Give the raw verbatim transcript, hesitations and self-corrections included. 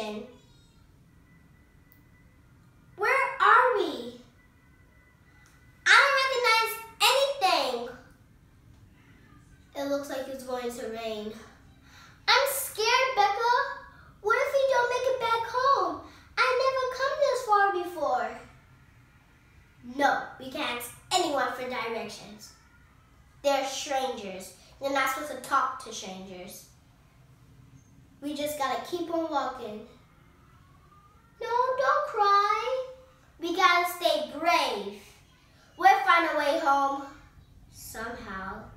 direction. Where are we? I don't recognize anything. It looks like it's going to rain. I'm scared, Becca. What if we don't make it back home? I've never come this far before. No, we can't ask anyone for directions. They're strangers. You're not supposed to talk to strangers. We just gotta keep on walking. No, don't cry. We gotta stay brave. We'll find a way home somehow.